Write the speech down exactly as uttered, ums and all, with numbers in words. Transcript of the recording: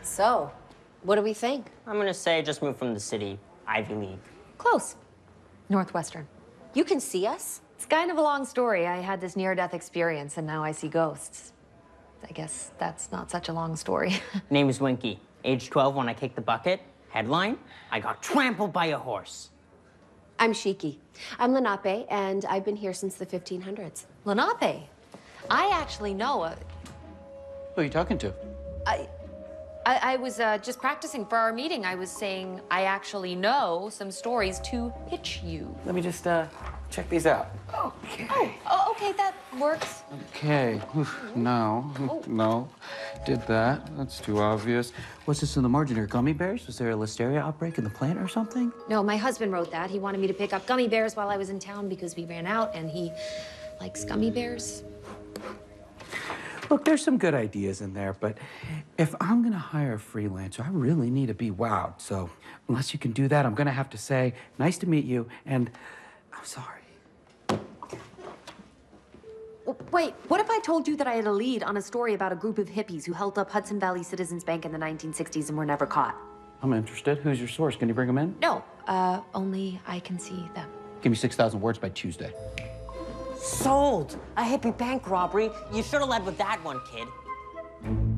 So, what do we think? I'm gonna say I just moved from the city, Ivy League. Close. Northwestern. You can see us? It's kind of a long story. I had this near-death experience, and now I see ghosts. I guess that's not such a long story. Name is Winky. Age twelve when I kicked the bucket. Headline, I got trampled by a horse. I'm Shiki. I'm Lenape, and I've been here since the fifteen hundreds. Lenape. I actually know a... Who are you talking to? I... I, I was uh, just practicing for our meeting. I was saying I actually know some stories to pitch you. Let me just uh, check these out. Okay. Oh, oh, okay, that works. Okay. Oof, no, Oh. no. Did that. That's too obvious. What's this in the margin here? Gummy bears? Was there a listeria outbreak in the plant or something? No, my husband wrote that. He wanted me to pick up gummy bears while I was in town because we ran out, and he likes gummy bears. Look, there's some good ideas in there, but if I'm gonna hire a freelancer, I really need to be wowed. So unless you can do that, I'm gonna have to say, nice to meet you, and I'm sorry. Oh, wait, what if I told you that I had a lead on a story about a group of hippies who held up Hudson Valley Citizens Bank in the nineteen sixties and were never caught? I'm interested. Who's your source? Can you bring them in? No, uh, only I can see them. Give me six thousand words by Tuesday. Sold! A hippie bank robbery. You should have led with that one, kid.